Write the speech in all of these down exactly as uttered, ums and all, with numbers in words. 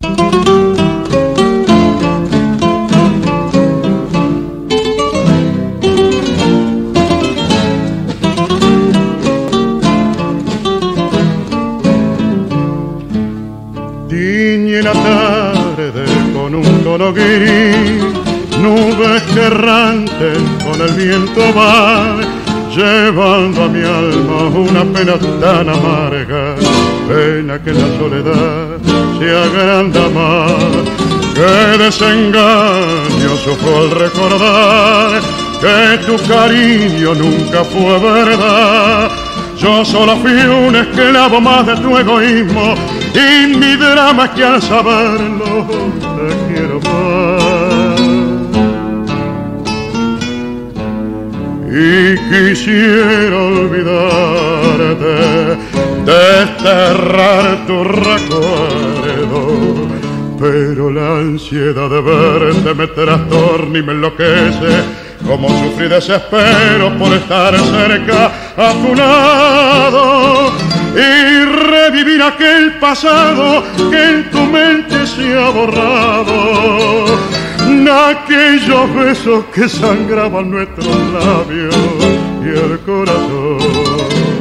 Tiñe la tarde con un tono gris, nubes que errantes con el viento van, llevando a mi alma una pena tan amarga, pena que en la soledad se agranda más. Qué desengaño sufro al recordar que tu cariño nunca fue verdad. Yo solo fui un esclavo más de tu egoísmo, y mi drama es que al saberlo te quiero más. Y quisiera olvidarte, desterrar tu recuerdo, pero la ansiedad de verte me trastorna y me enloquece. Como sufrí desespero por estar cerca a tu lado y revivir aquel pasado que en tu mente se ha borrado. Aquellos besos que sangraban nuestros labios y el corazón.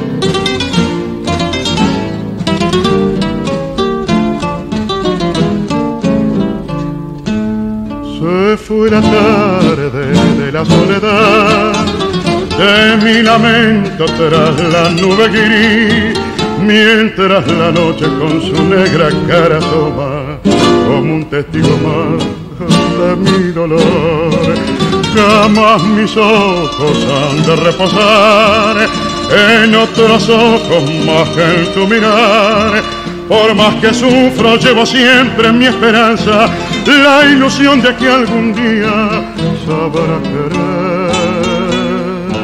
Se fue la tarde de la soledad, de mi lamento tras la nube gris, mientras la noche con su negra cara asoma como un testigo más de mi dolor. Jamás mis ojos han de reposar en otros ojos más que en tu mirar. Por más que sufro, llevo siempre en mi esperanza la ilusión de que algún día sabrás querer.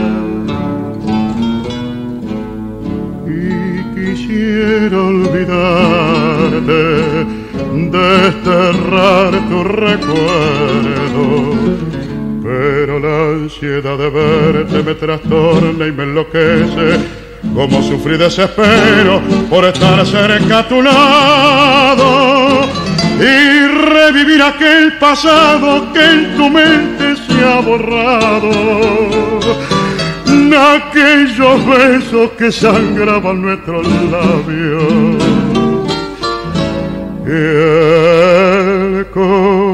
Y quisiera olvidarte, desterrar tu recuerdo, pero la ansiedad de verte me trastorna y me enloquece. Como sufrí desespero por estar cerca a tu lado y revivir aquel pasado que en tu mente se ha borrado. Aquellos besos que sangraban nuestros labios y el corazón.